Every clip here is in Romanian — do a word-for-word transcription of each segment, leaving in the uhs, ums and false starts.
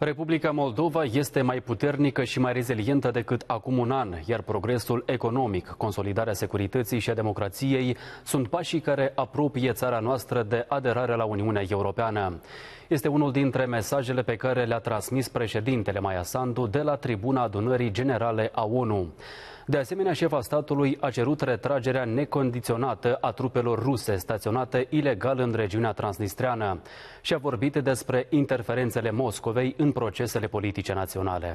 Republica Moldova este mai puternică și mai rezilientă decât acum un an, iar progresul economic, consolidarea securității și a democrației sunt pașii care apropie țara noastră de aderarea la Uniunea Europeană. Este unul dintre mesajele pe care le-a transmis președintele Maia Sandu de la tribuna Adunării Generale a ONU. De asemenea, șefa statului a cerut retragerea necondiționată a trupelor ruse staționate ilegal în regiunea transnistreană și a vorbit despre interferențele Moscovei în procesele politice naționale.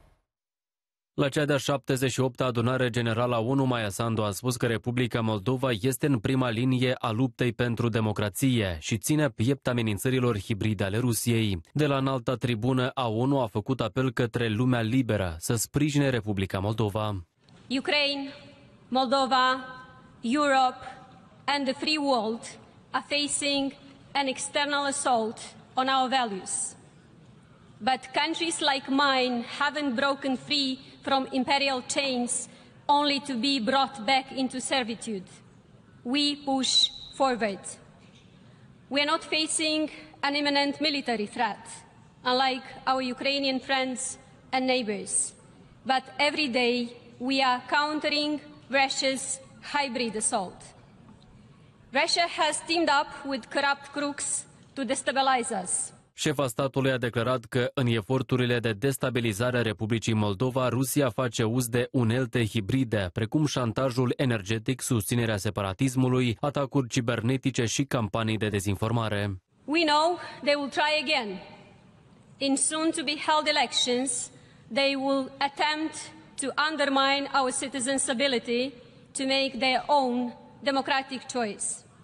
La cea de-a șaptezeci și opta adunare generală a ONU, Maia Sandu a spus că Republica Moldova este în prima linie a luptei pentru democrație și ține piept amenințărilor hibride ale Rusiei. De la înalta tribună a ONU a făcut apel către lumea liberă să sprijine Republica Moldova. Ukraine, Moldova, Europe and the free world are facing an external assault on our values. But countries like mine haven't broken free from imperial chains only to be brought back into servitude. We push forward. We are not facing an imminent military threat, unlike our Ukrainian friends and neighbors. But every day we are countering Russia's hybrid assault. Russia has teamed up with corrupt crooks to destabilize us. Șefa statului a declarat că în eforturile de destabilizare a Republicii Moldova, Rusia face uz de unelte hibride, precum șantajul energetic, susținerea separatismului, atacuri cibernetice și campanii de dezinformare. We know they will try again. In soon to be held elections, they will attempt to undermine our citizens' ability to make their own democratic choice.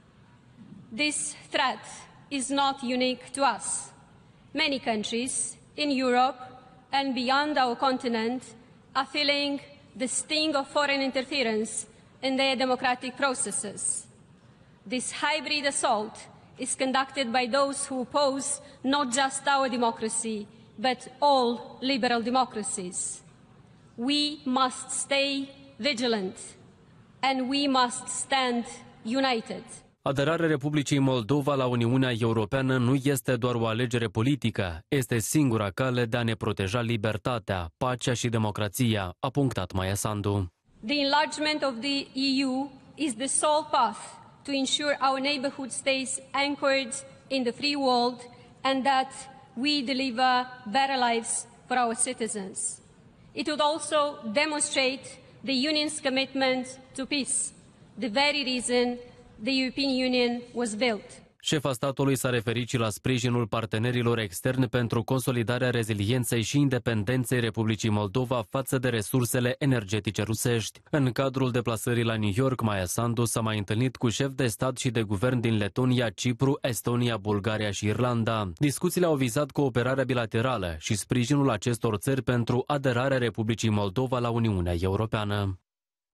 This threat is not unique to us. Many countries in Europe and beyond our continent are feeling the sting of foreign interference in their democratic processes. This hybrid assault is conducted by those who oppose not just our democracy, but all liberal democracies. We must stay vigilant and we must stand united. Aderarea Republicii Moldova la Uniunea Europeană nu este doar o alegere politică, este singura cale de a ne proteja libertatea, pacea și democrația, a punctat Maia Sandu. The enlargement of the E U is the sole path to ensure our neighborhood stays anchored in the free world and that we deliver better lives for our citizens. It would also demonstrate the Union's commitment to peace, the very reason the European Union was built. Șefa statului s-a referit și la sprijinul partenerilor externi pentru consolidarea rezilienței și independenței Republicii Moldova față de resursele energetice rusești. În cadrul deplasării la New York, Maia Sandu s-a mai întâlnit cu șefi de stat și de guvern din Letonia, Cipru, Estonia, Bulgaria și Irlanda. Discuțiile au vizat cooperarea bilaterală și sprijinul acestor țări pentru aderarea Republicii Moldova la Uniunea Europeană.